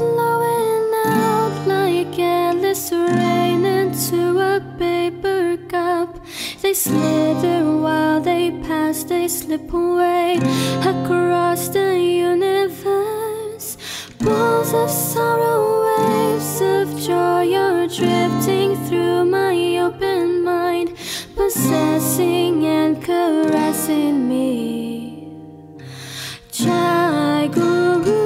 flowing out like endless rain into a paper cup. They slither while they pass, they slip away across the universe. Pools of sorrow, waves of joy are drifting through my open mind, possessing and caressing me. Jai Guru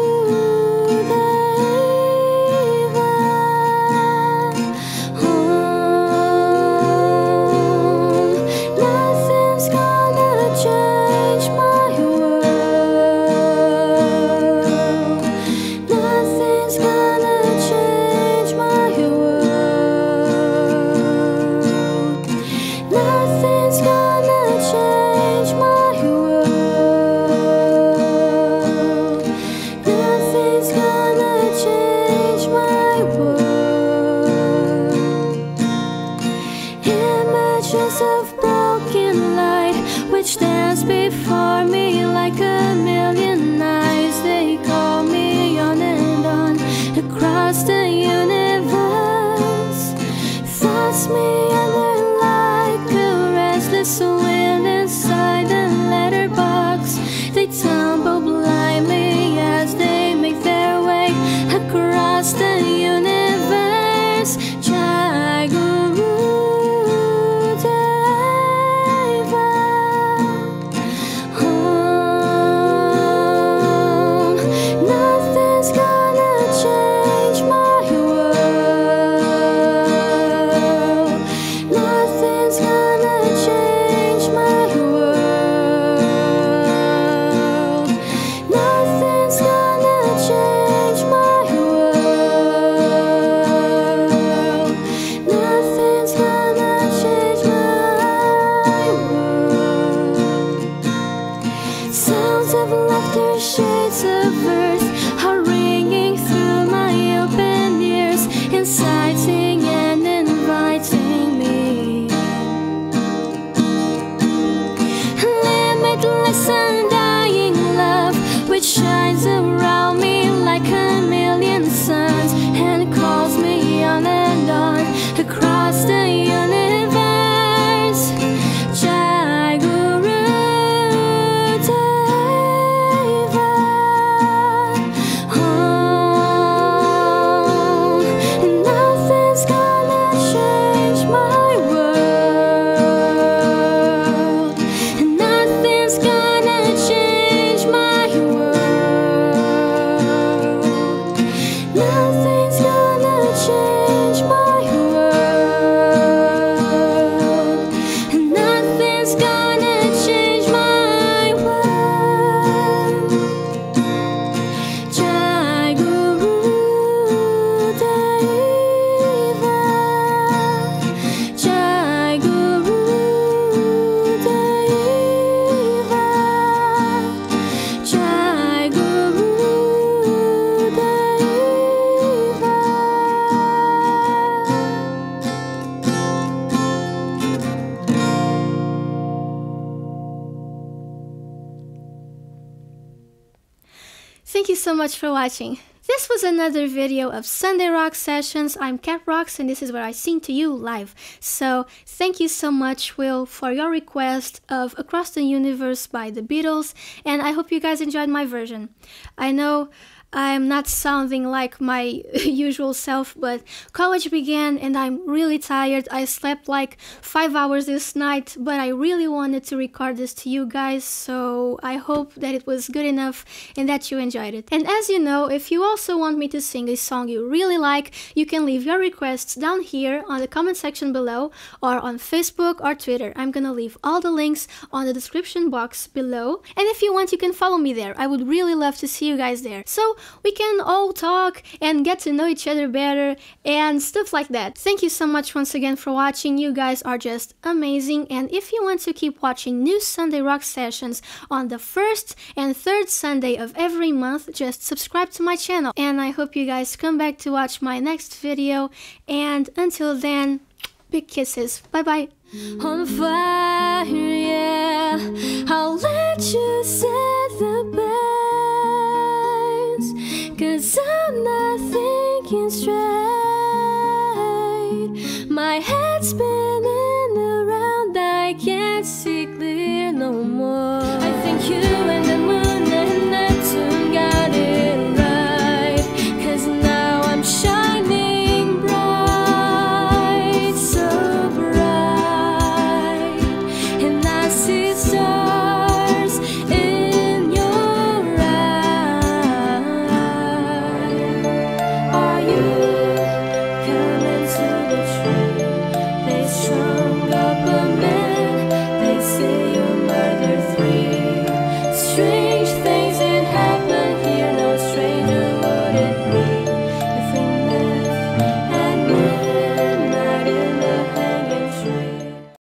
Deva, nothing's gonna change my world. Nothing's gonna change my world. Nothing's gonna change my world. Nothing's gonna change my world. Images of broken light which dance before me like a million eyes. They call me on and on across the universe. Thoughts meander like a restless wind inside a letterbox. They tumble blindly as they make their way across the universe. Jai Guru Deva, nothing's gonna change my world. Nothing's gonna change my world. Nothing's gonna change my world. Nothing's gonna change my world. Sounds of laughter, shades of earth are ringing through my open ears, inciting and inviting me. Limitless undying love which shines around me like a million suns and calls me on and on across the universe. Jai Guru Deva, nothing's gonna change my world. Nothing's gonna change my world. Nothing's gonna change my world. Nothing's gonna change my world. Jai Guru Deva, Jai Guru Deva, Jai Guru Deva. Thank you so much for watching. This was another video of Sunday Rock Sessions. I'm Cat Rocks and this is where I sing to you live. So thank you so much, Will, for your request of Across the Universe by the Beatles, and I hope you guys enjoyed my version. I know I'm not sounding like my usual self, but college began and I'm really tired. I slept like 5 hours this night, but I really wanted to record this to you guys, so I hope that it was good enough and that you enjoyed it. And as you know, if you also want me to sing a song you really like, you can leave your requests down here on the comment section below or on Facebook or Twitter. I'm gonna leave all the links on the description box below, and if you want, you can follow me there. I would really love to see you guys there, so we can all talk and get to know each other better and stuff like that. Thank you so much once again for watching. You guys are just amazing, and if you want to keep watching new Sunday Rock Sessions on the first and third Sunday of every month, just subscribe to my channel, and I hope you guys come back to watch my next video, and until then, big kisses. Bye bye. On fire, yeah, I'll let you set the pace, 'cause I'm making stress.